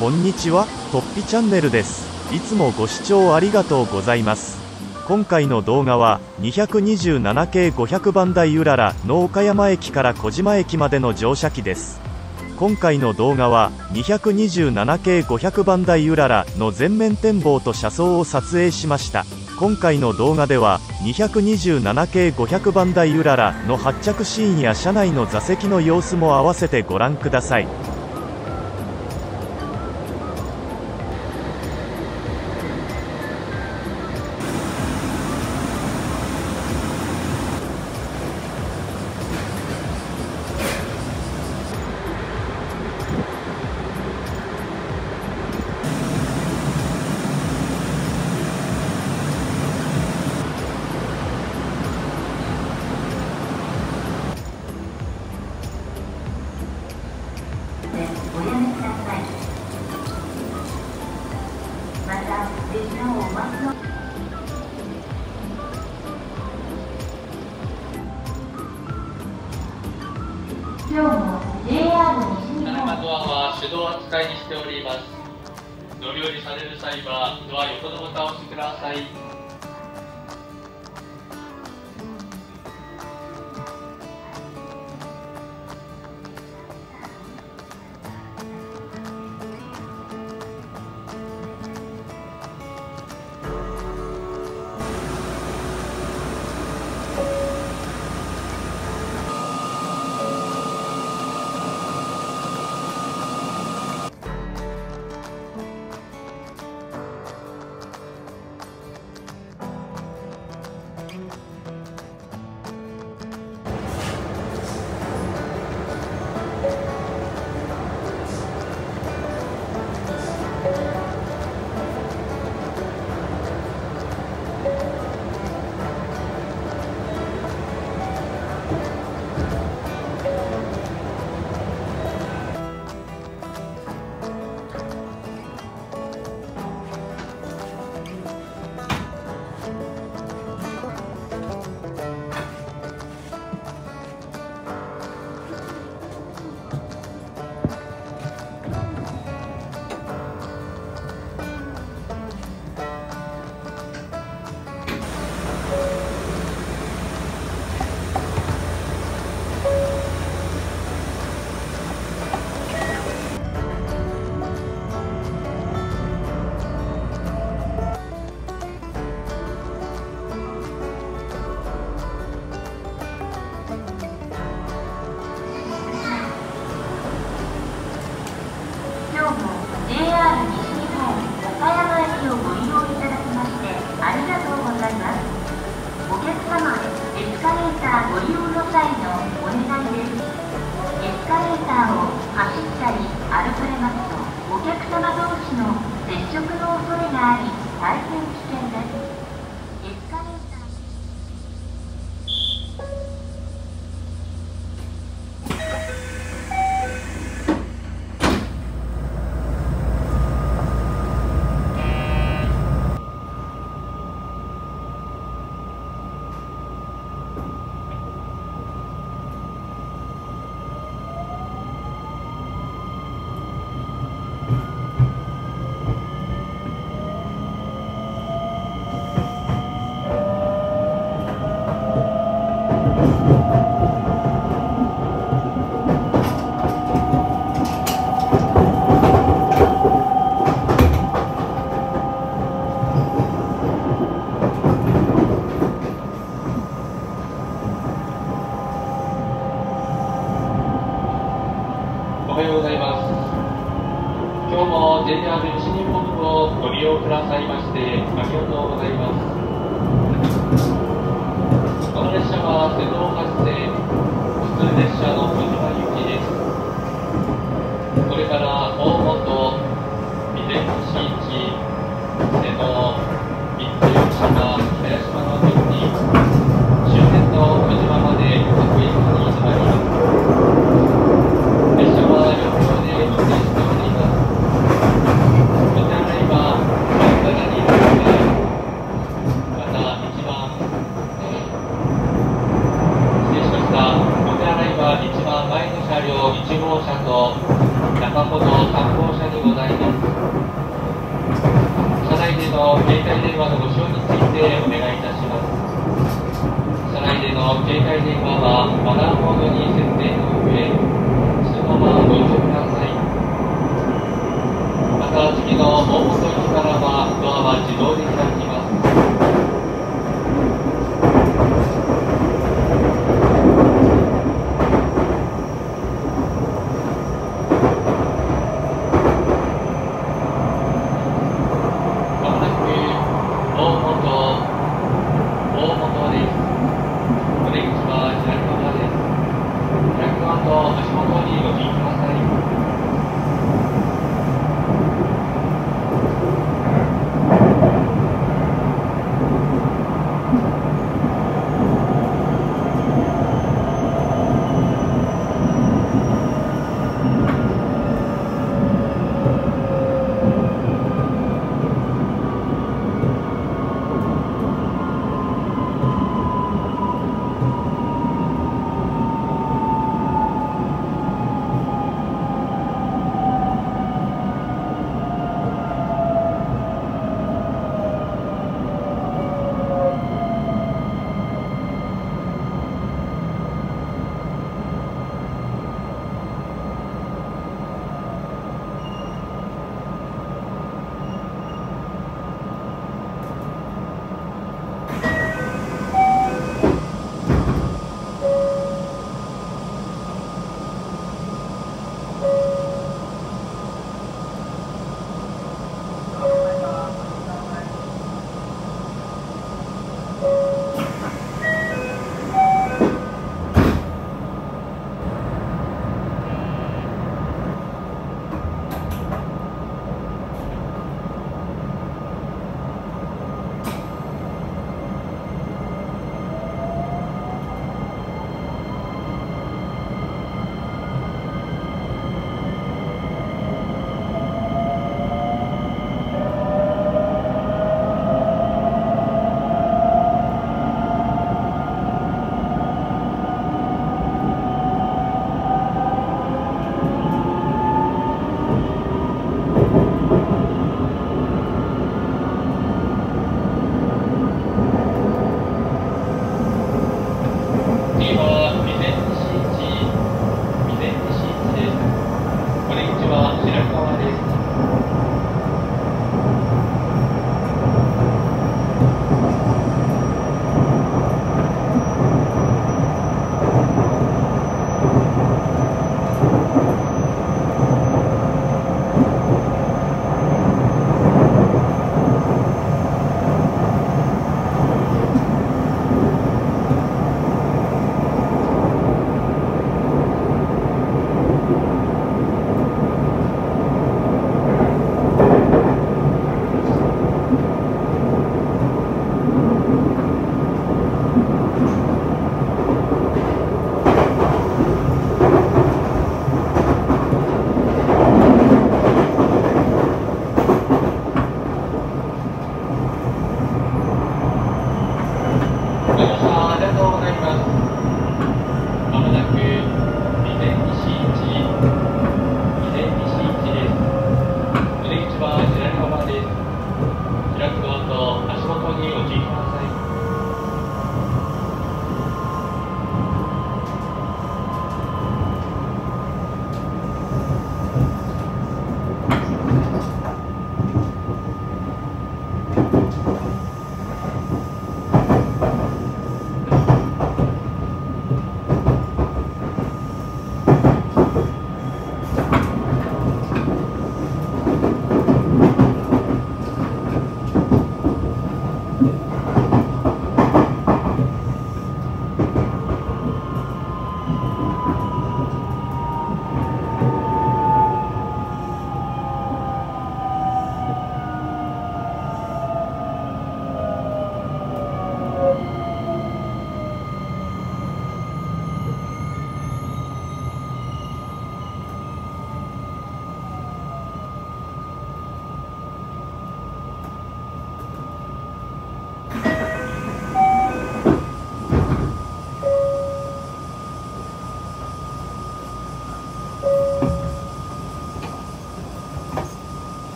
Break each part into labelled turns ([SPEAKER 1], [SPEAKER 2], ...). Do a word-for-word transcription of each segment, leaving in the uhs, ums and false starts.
[SPEAKER 1] こんにちは、とっぴチャンネルです。いつもご視聴ありがとうございます。今回の動画は にひゃくにじゅうななけいごひゃくばんだいうららの岡山駅から小島駅までの乗車機です。今回の動画は にひゃくにじゅうななけいごひゃくばんだいうららの全面展望と車窓を撮影しました。今回の動画では にひゃくにじゅうななけいごひゃくばんだいうららの発着シーンや車内の座席の様子も合わせてご覧ください。
[SPEAKER 2] 今日も ジェイアール 西日本
[SPEAKER 3] 田中ドアは手動扱いにしております。乗り降りされる際はドア横のボタンを押してください。
[SPEAKER 2] 今日も ジェイアール 西日本岡山駅をご利用いただきましてありがとうございます。お客様、エスカレーターご利用の際のお願いです。エスカレーターを走ったり歩かれますとお客様同士の接触の恐れがあり大変危険です。エスカレーター
[SPEAKER 3] おはようございます。今日も ジェイアール 西日本をご利用くださいましてありがとうございます。この列車は瀬戸発生普通列車の小島行きです。これから大本、備前市市、瀬戸、三津島、林島の順に終点の小島まで各駅に止まります。列車はよん両で運転しております。お手洗いは真ん中にあります。また一番失礼しました。お手洗いは一番前の車両いち号車と中ほどさん号車にございます。 お願いいたします。車内での携帯電話はマナーモードに設定の上、そのままご利用ください。また次の大本駅からはドアは自動で開きます。まもなく大本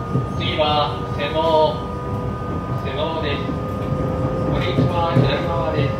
[SPEAKER 3] 次は瀬能瀬能です。こんにちは、左側です。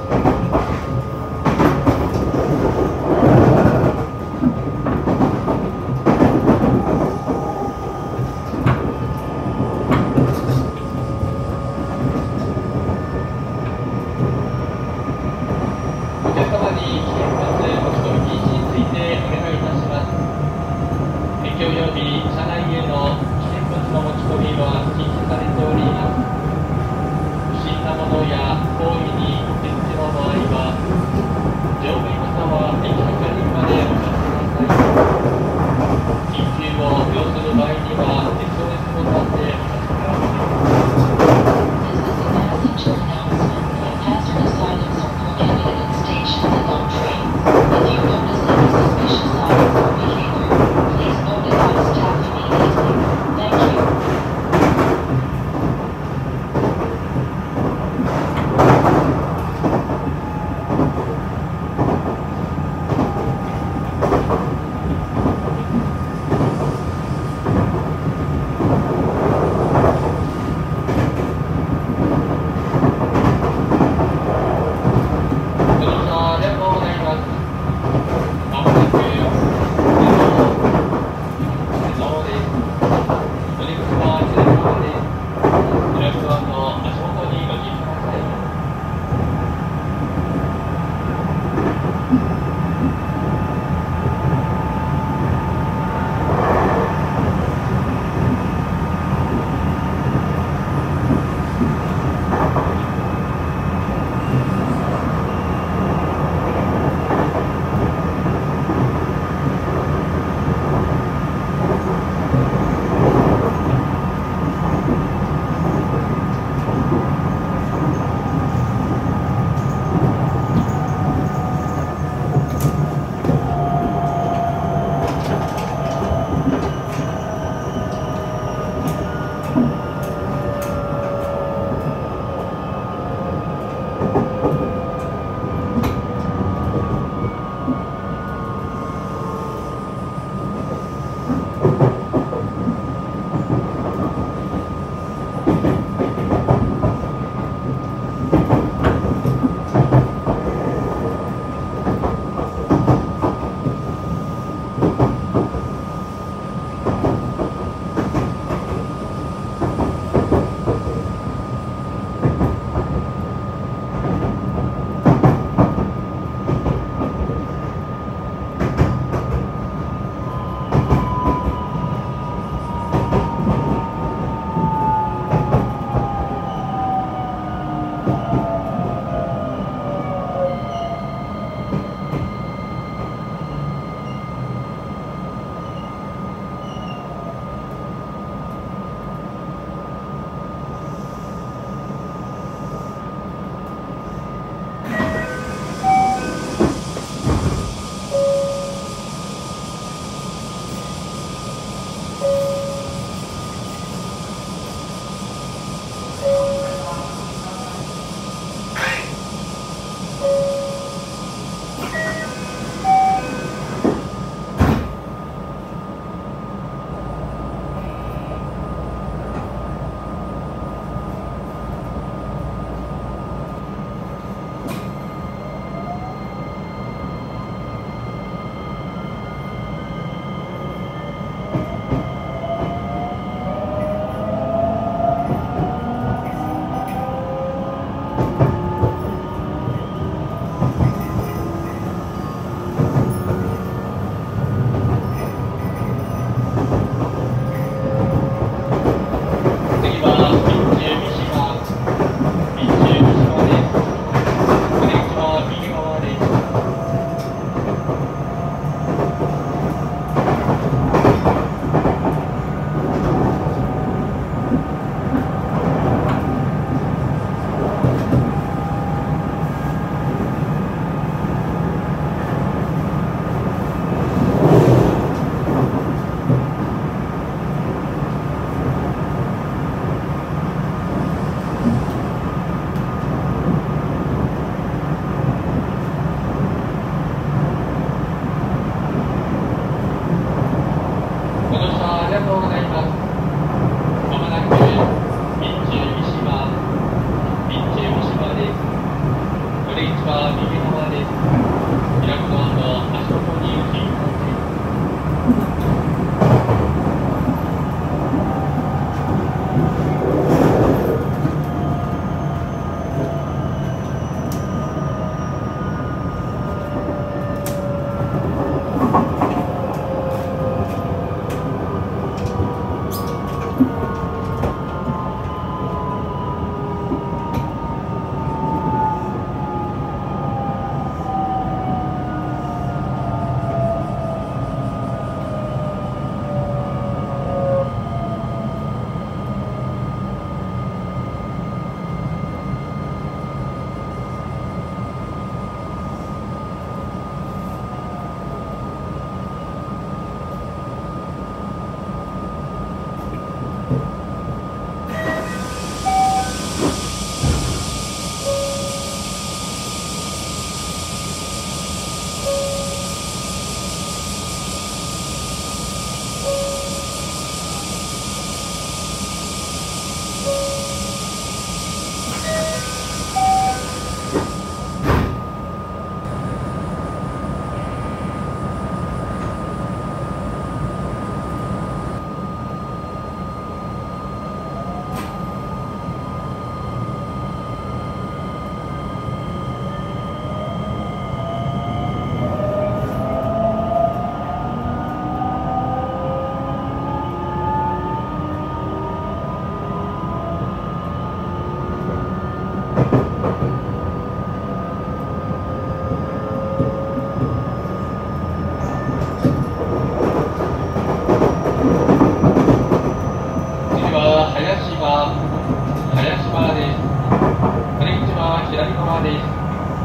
[SPEAKER 3] 島、林島です。お出口は左側です。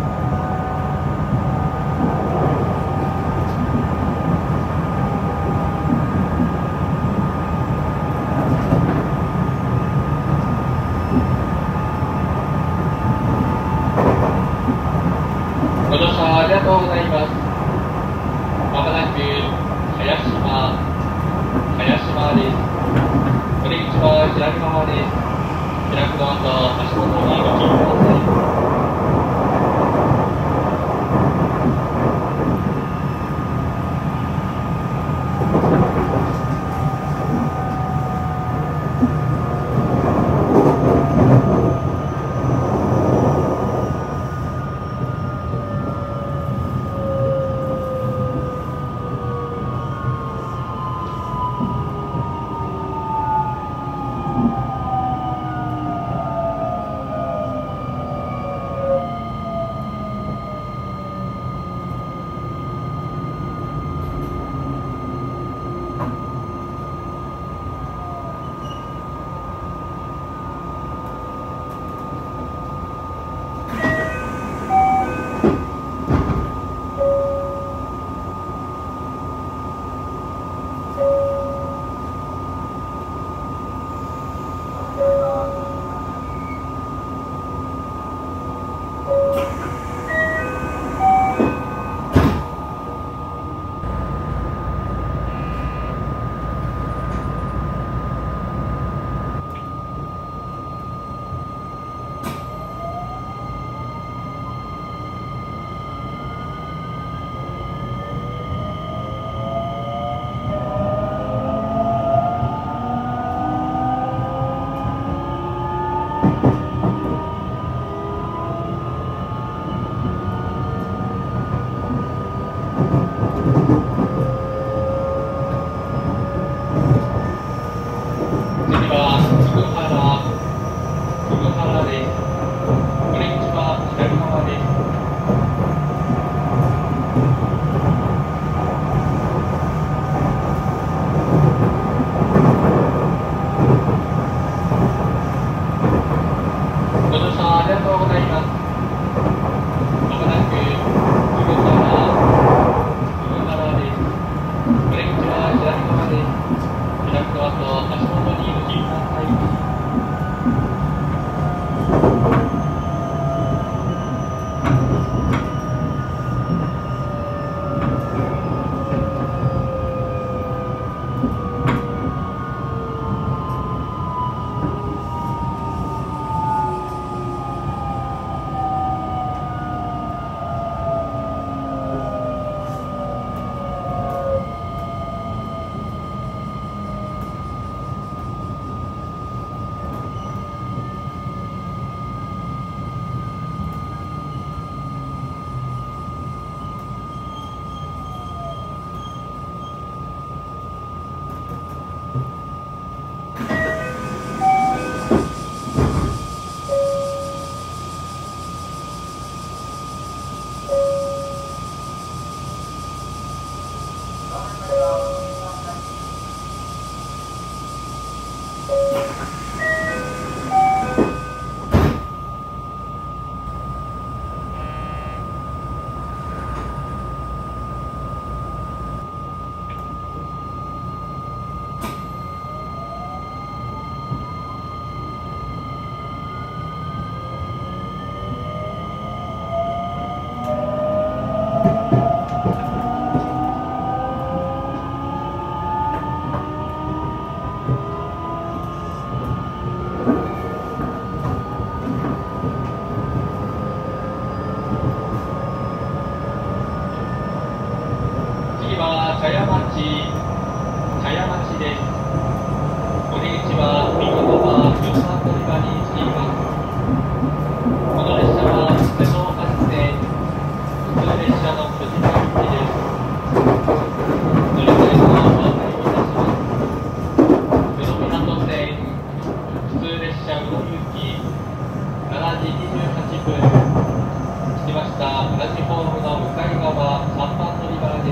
[SPEAKER 3] ご乗車ありがとうございます。まもなく林島、林島です。お出口は左側です。開くドアと足元にご注意ください。茶屋町、茶屋町です。お出口は右側吉田乗り場にしています。この列車は瀬戸大橋線普通列車の小島行きです。乗り換えのご案内をいたします。宇野港線普通列車宇野行きしちじにじゅうはっぷん。着きました。同じホームの向かい側さんばん乗り場です。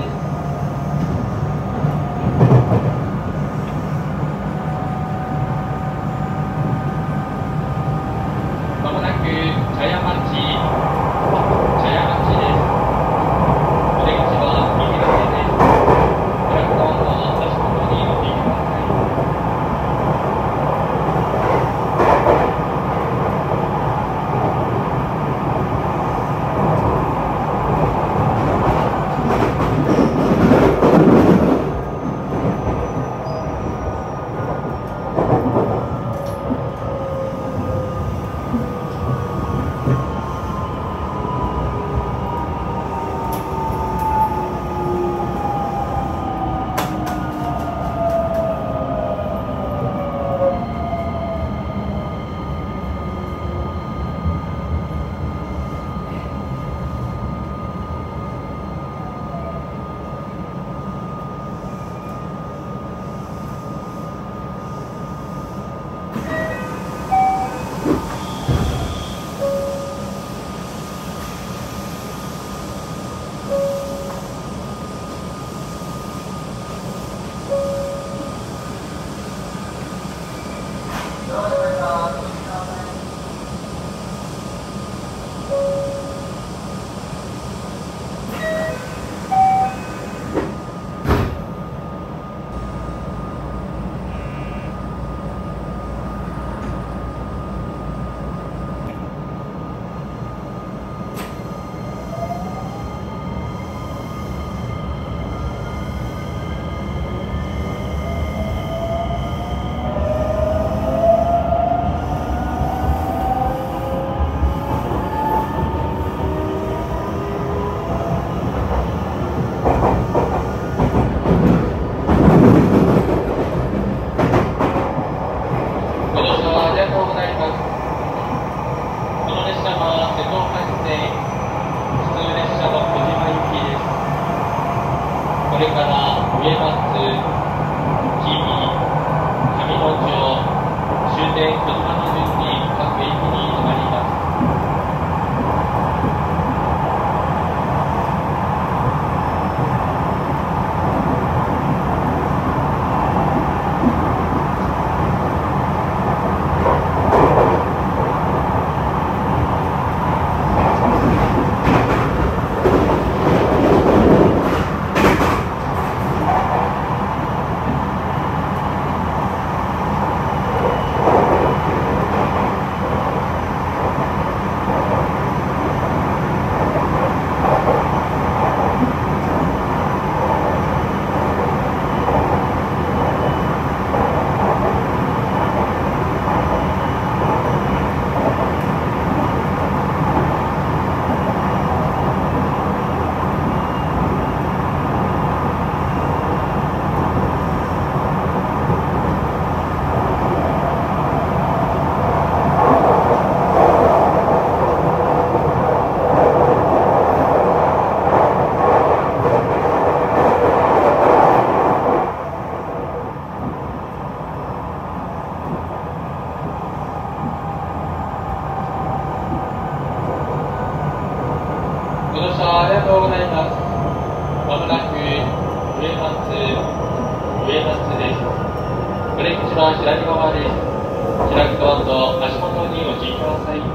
[SPEAKER 3] 小島の順に各駅に停まります。ご乗車ありがとうございます。まもなく上松、上松です。お出口は左側です。開くドアと足元にご注意ください。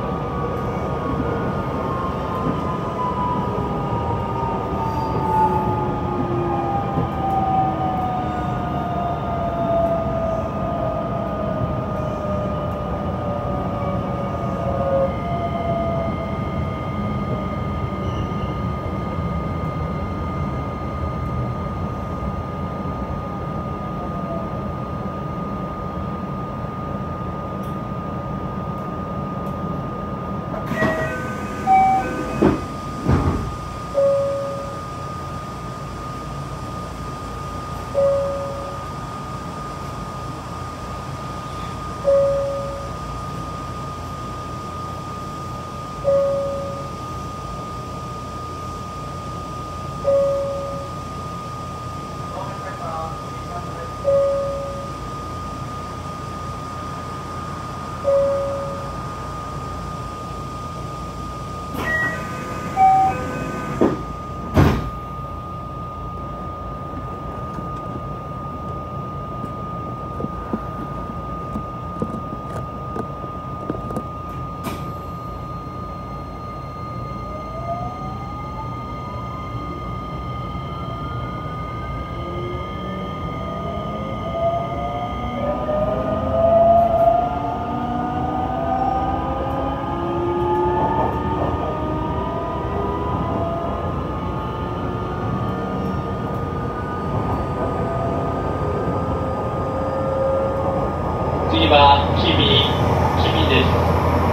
[SPEAKER 3] 次は君、君です。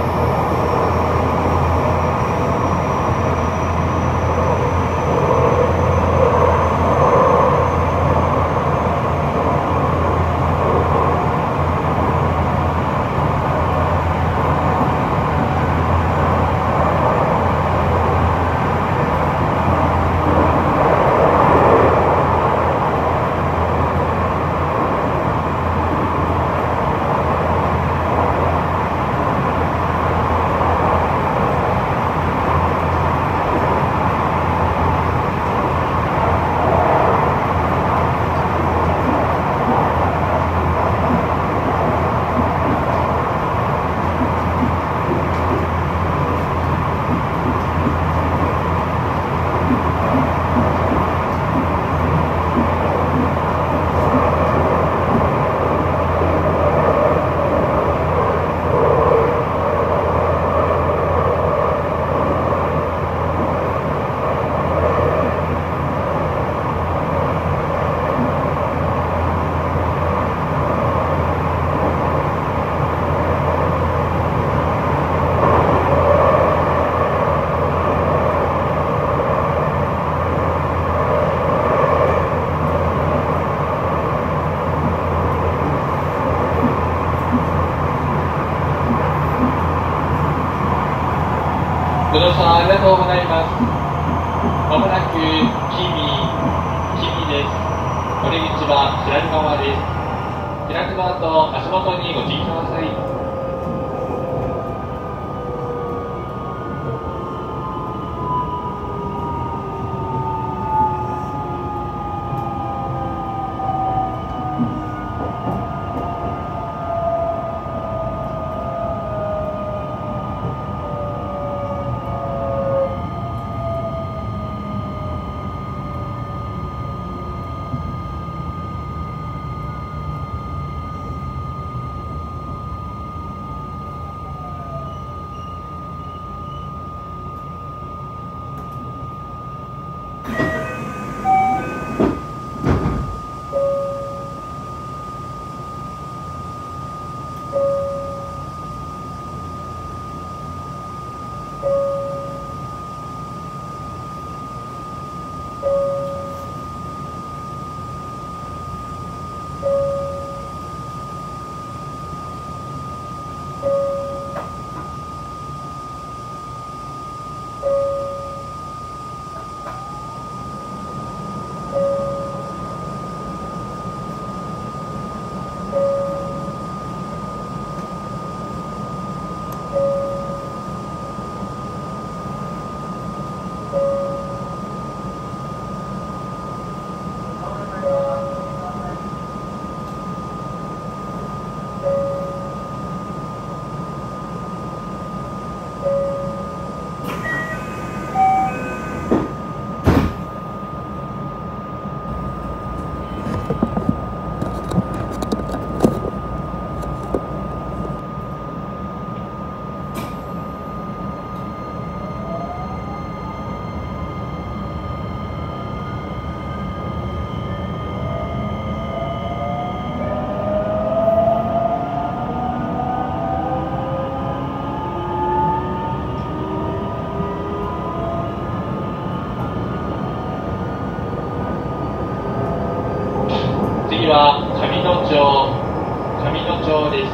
[SPEAKER 3] ご乗車ありがとうございます。まもなく君、君です。お出口は左側です。開くドアと足元にご注意ください。 上野町です。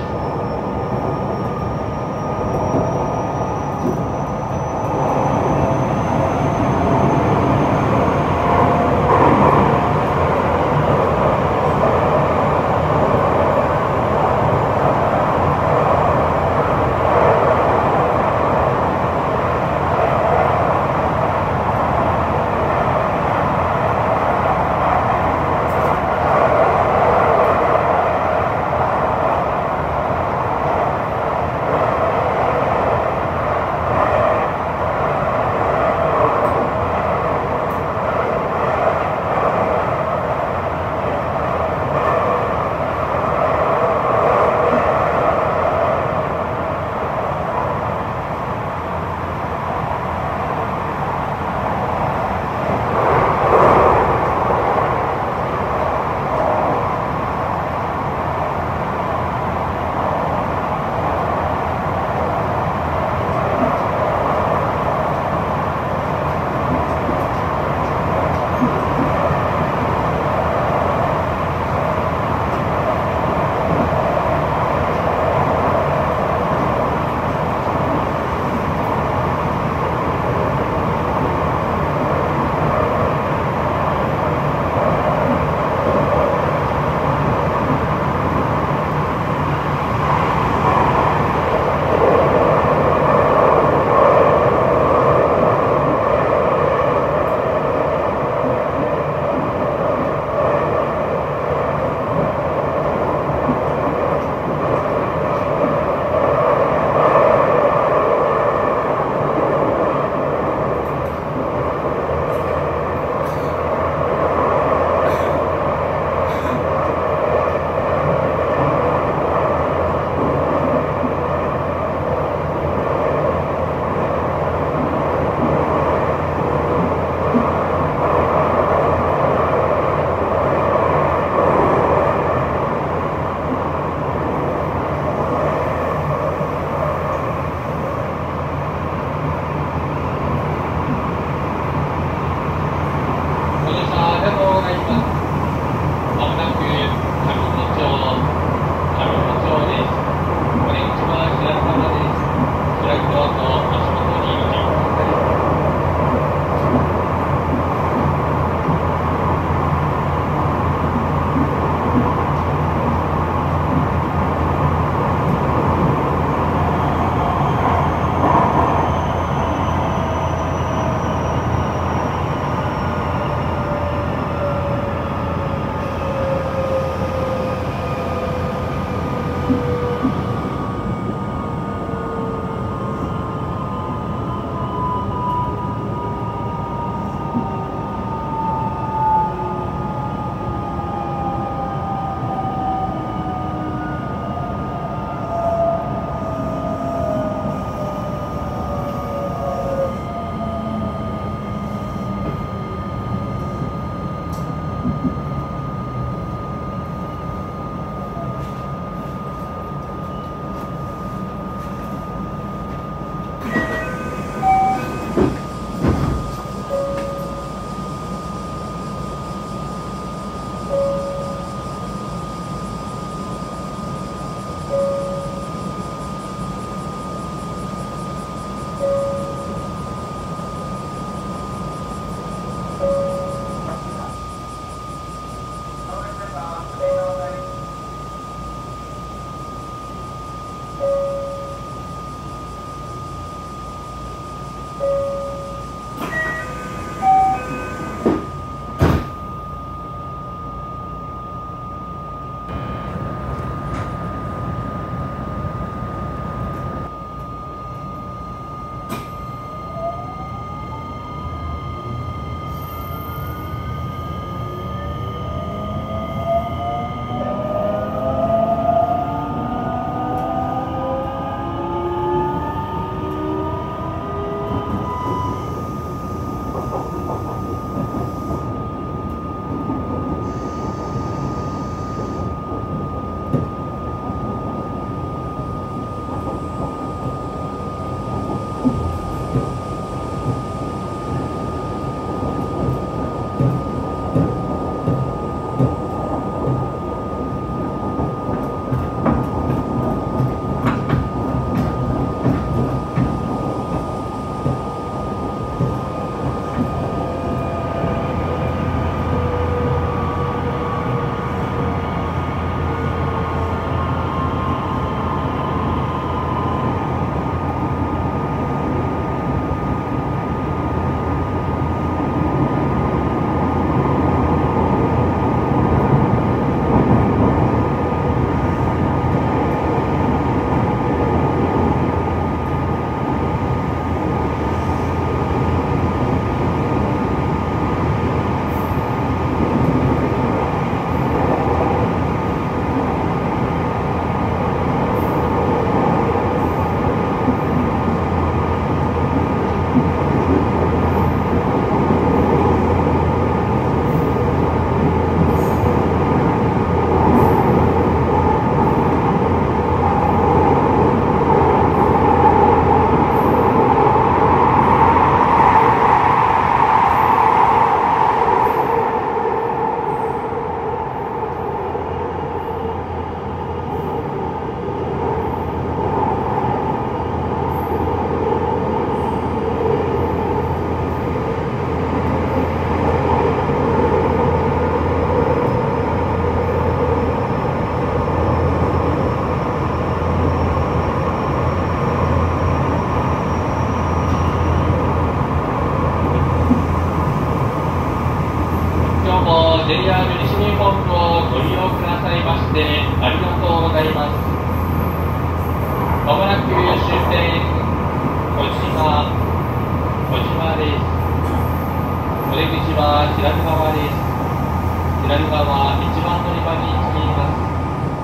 [SPEAKER 3] うございます。まもなく終点、小島、小島です。お出口は左側です。左側いちばん乗り場に着きます。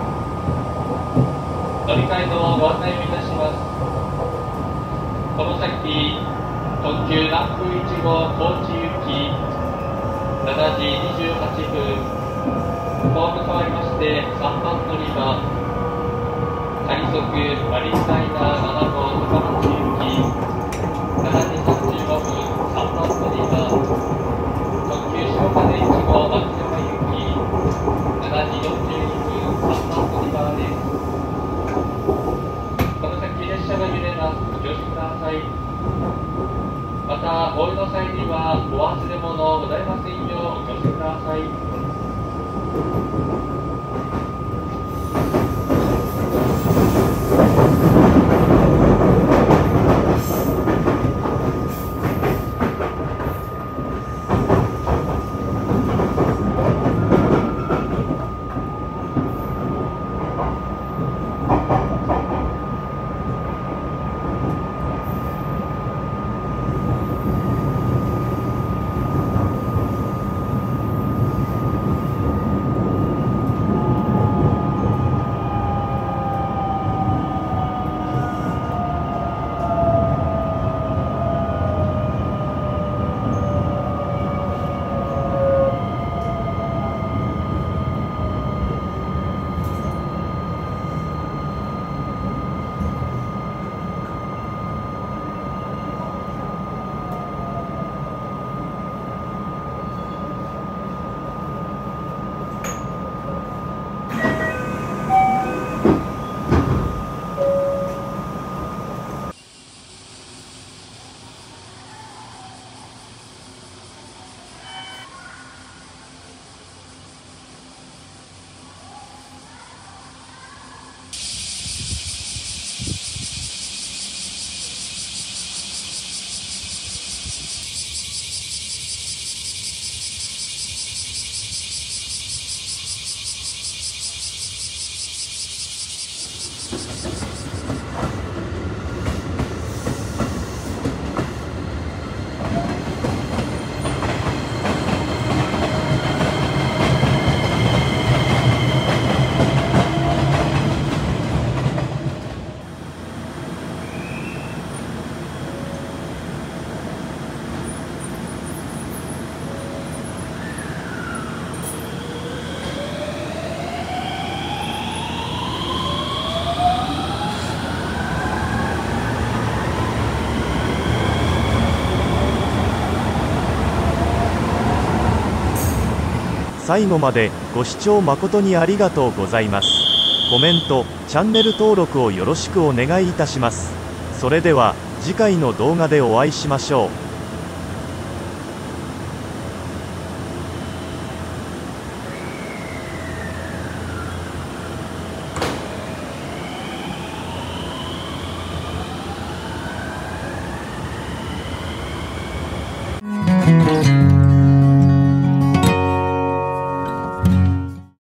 [SPEAKER 3] 乗り換えのご案内をいたします。この先、特急南空いち号高知行きしちじにじゅうはっぷん、ホーム変わりましてさんばん乗り場、快速マリンライナーなな号高松行きしちじさんじゅうごふん、さんばん乗り場、特急潮風いち号松山行きしちじよんじゅうにふん、さんばん乗り場です。この先列車が揺れます。ご乗車ください。また、お降りの際にはお忘れ物ございませんようお気をつけください。
[SPEAKER 1] 最後までご視聴誠にありがとうございます。コメント、チャンネル登録をよろしくお願いいたします。それでは次回の動画でお会いしましょう。